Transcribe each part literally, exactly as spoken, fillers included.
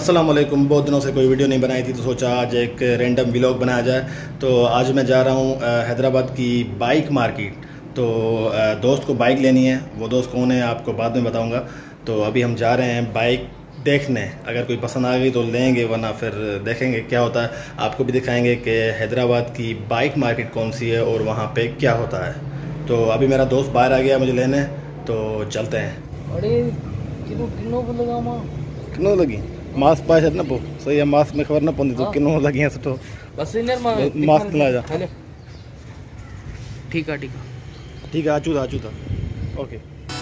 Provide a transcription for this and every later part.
अस्सलाम वालेकुम। बहुत दिनों से कोई वीडियो नहीं बनाई थी तो सोचा आज एक रैंडम व्लॉग बनाया जाए। तो आज मैं जा रहा हूँ हैदराबाद की बाइक मार्केट। तो दोस्त को बाइक लेनी है, वो दोस्त कौन है आपको बाद में बताऊँगा। तो अभी हम जा रहे हैं बाइक देखने, अगर कोई पसंद आ गई तो लेंगे, वरना फिर देखेंगे क्या होता है। आपको भी दिखाएंगे कि हैदराबाद की बाइक मार्केट कौन सी है और वहाँ पे क्या होता है। तो अभी मेरा दोस्त बाहर आ गया मुझे लेने, तो चलते हैं। अरे किलो किलो को लगा मां किनो लगी मास्क पास है ना पो सही है, मास्क में खबर ना पौंदी तो किनो लगी है सुठो बस इनर मां मास्क ला जा। ठीक है ठीक है ठीक है आचू था आचू था ओके।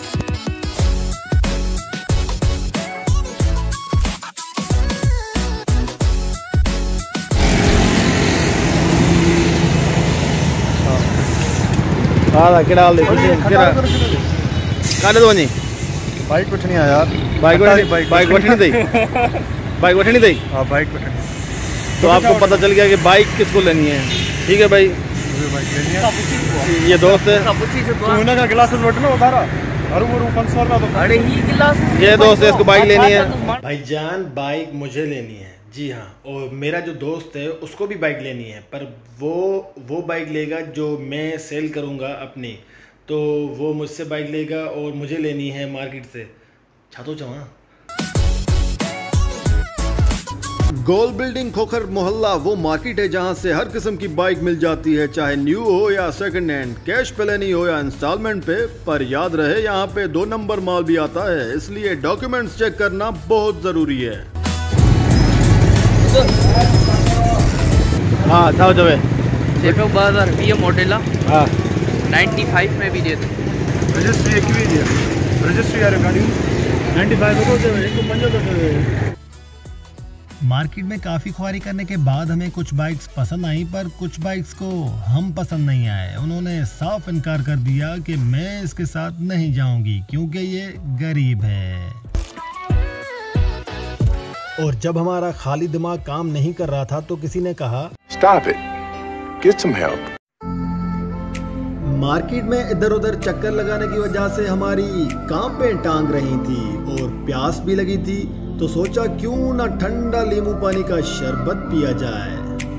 हाँ केड़ा हाल है केड़ा काले दो नहीं बाइक वठनी है यार। बाइक बाइक बाइक वठनी थी बाइक वठनी थी हाँ बाइक वठनी। तो आपको पता चल गया कि बाइक किसको लेनी है। ठीक है भाई, मुझे बाइक लेनी है। ये दोस्त है, तू इनका गिलास वठनो उधारा हरु मरु पाँच सौ रुपया तो। अरे ही गिलास ये दोस्त है, इसको बाइक लेनी है। भाईजान बाइक मुझे लेनी है, जी हाँ। और मेरा जो दोस्त है उसको भी बाइक लेनी है, पर वो वो बाइक लेगा जो मैं सेल करूँगा अपनी। तो वो मुझसे बाइक लेगा और मुझे लेनी है मार्केट से। छातो चवा गोल बिल्डिंग खोखर मोहल्ला वो मार्केट है जहां से हर किस्म की बाइक मिल जाती है, चाहे न्यू हो या सेकंड हैंड, कैश पे लेनी हो या इंस्टॉलमेंट पे। पर याद रहे यहाँ पे दो नंबर माल भी आता है, इसलिए डॉक्यूमेंट्स चेक करना बहुत जरूरी है। हाँ था जो है देखो बाजार ये मॉडल हाँ पचानवे में भी दे दो। रजिस्ट्री एक भी दिया रजिस्ट्री यार गाड़ी पचानवे को दे एक पंजहत्तर। मार्केट में काफ़ी ख्वारी करने के बाद हमें कुछ बाइक्स पसंद आई, पर कुछ बाइक्स को हम पसंद नहीं आए। उन्होंने साफ इनकार कर दिया कि मैं इसके साथ नहीं जाऊंगी क्योंकि ये गरीब है। और जब हमारा खाली दिमाग काम नहीं कर रहा था तो किसी ने कहा Stop it. Get some help. Market में इधर उधर चक्कर लगाने की वजह से हमारी कांपें टांग रही थी और प्यास भी लगी थी। तो सोचा क्यों ना ठंडा नींबू पानी का शरबत पिया जाए।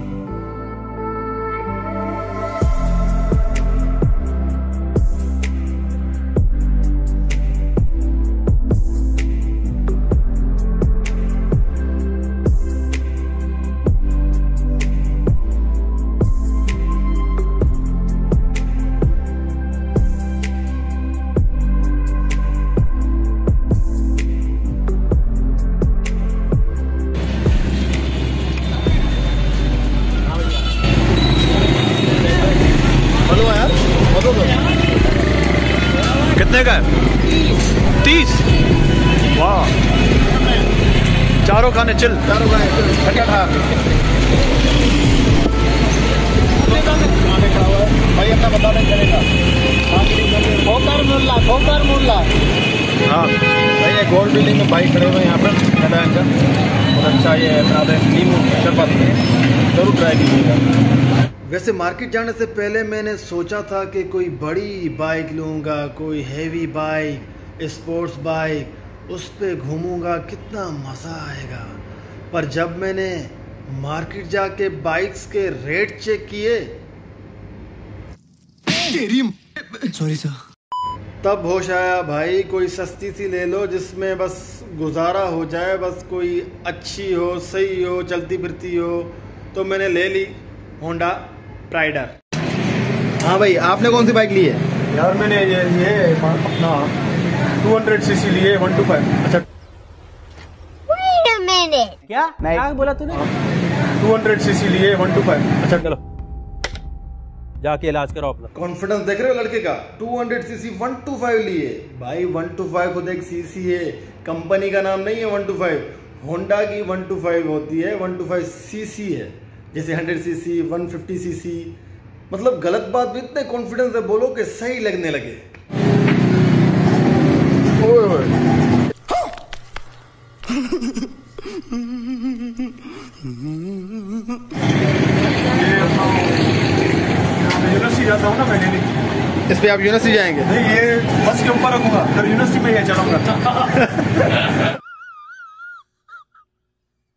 कितने का है? तीस। वाह चारों खाने चिल चारों खाने चिल भाई अपना बता दें चलेगा। खोकर मुल्ला खोकर मुल्ला हाँ भाई ये गोल्ड बिल्डिंग में बाइक खड़े हुए यहाँ पर खड़ा इनका और अच्छा ये बना दें नींबू शरबत जरूर ट्राई कीजिएगा। वैसे मार्केट जाने से पहले मैंने सोचा था कि कोई बड़ी बाइक लूँगा, कोई हैवी बाइक, स्पोर्ट्स बाइक, उस पे घूमूंगा, कितना मज़ा आएगा। पर जब मैंने मार्केट जाके बाइक्स के रेट चेक किए सॉरी सर, तब होश आया भाई कोई सस्ती सी ले लो जिसमें बस गुजारा हो जाए, बस कोई अच्छी हो, सही हो, चलती फिरती हो। तो मैंने ले ली होंडा प्राइडर। हाँ भाई आपने कौन सी बाइक ली है? यार मैंने ये ये अपना टू हंड्रेड सीसी लिए वन टू फाइव। अच्छा क्या क्या बोला तूने? टू हंड्रेड सीसी लिए वन टू फाइव। अच्छा चलो जाके इलाज कराओ अपना। कॉन्फिडेंस देख रहे हो लड़के का? Two hundred CC one two five लिए भाई। वन टू फाइव खुद एक सीसी है, कंपनी का नाम नहीं है वन टू फाइव। होंडा की वन टू फाइव होती है, वन टू फाइव सीसी है। जैसे hundred CC, one fifty CC, मतलब गलत बात भी इतने कॉन्फिडेंस से बोलो कि सही लगने लगे। ओए ओए यूनिवर्सिटी जाता हूँ ना मैं डेली। इस पे आप यूनिवर्सिटी जाएंगे? नहीं ये बस के ऊपर रखूंगा, फिर यूनिवर्सिटी में ही चलाऊंगा।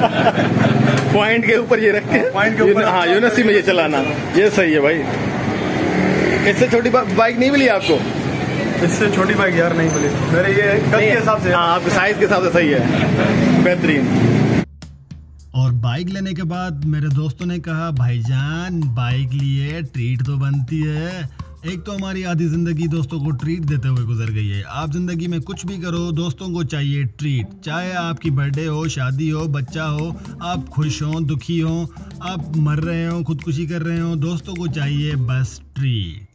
पॉइंट के ऊपर ये रख के, पॉइंट के ऊपर, हाँ यूनिवर्सिटी में ये चलाना, ये सही है भाई। इससे छोटी बाइक नहीं मिली आपको? इससे छोटी बाइक यार नहीं मिली मेरे, ये कद के हिसाब से, हाँ आपके साइज के हिसाब से सही है, बेहतरीन। और बाइक लेने के बाद मेरे दोस्तों ने कहा भाईजान बाइक लिए ट्रीट तो बनती है। एक तो हमारी आधी जिंदगी दोस्तों को ट्रीट देते हुए गुजर गई है। आप जिंदगी में कुछ भी करो दोस्तों को चाहिए ट्रीट, चाहे आपकी बर्थडे हो, शादी हो, बच्चा हो, आप खुश हो, दुखी हो, आप मर रहे हो, खुदकुशी कर रहे हो, दोस्तों को चाहिए बस ट्रीट।